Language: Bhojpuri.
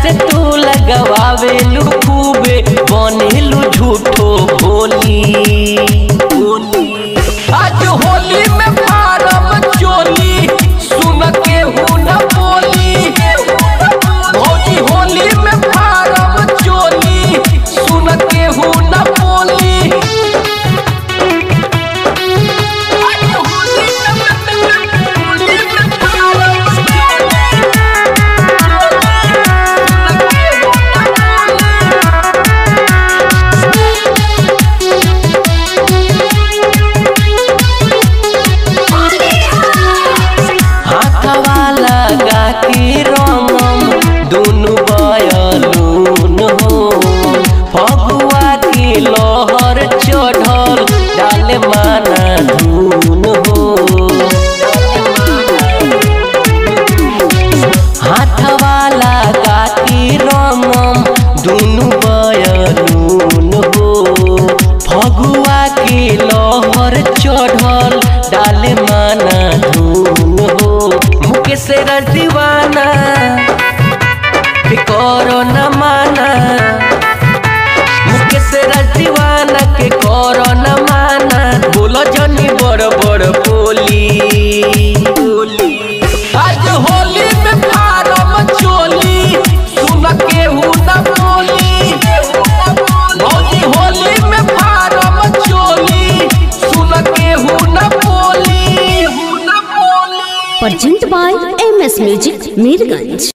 से तू लगवावेलू खूबे बनेलू झूठो भोली। आज होली में फारम चोली सुन के हूँ न बोली। भौजी होली में फारम चोली सुन के हूँ न बोली। दुनु बयलून हो फगुआ की लहर चढ़ल डाले माना धून हो। हाथ वाला गाती रंगम दुनु बयलून हो फगुआ की लहर चढ़ल डाले माना धून हो। मुकेश दीवाना करो न माना मुकेश दीवाना के करो न माना। बोलो जनी बड़ बड़ बोली। आज होली में फारम चोली सुन के हूँ न बोली। भौजी होली में फारम चोली सुन के हूँ न बोली। Presented by MS Music Mirganj।